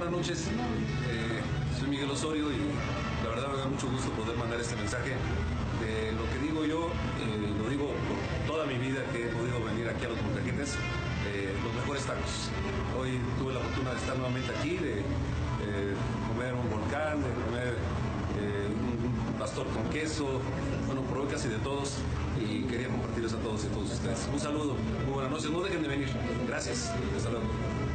buenas noches. Soy Miguel Osorio y la verdad me da mucho gusto poder mandar este mensaje. Lo que digo yo, lo digo por toda mi vida que he podido venir aquí a Los Molcajetes, los mejores tacos. Hoy tuve la fortuna de estar nuevamente aquí, de comer un volcán, de comer un pastor con queso, bueno, probé casi de todos y quería compartirles a todos y a todos ustedes. Un saludo, muy buenas noches, no dejen de venir. Gracias, hasta luego.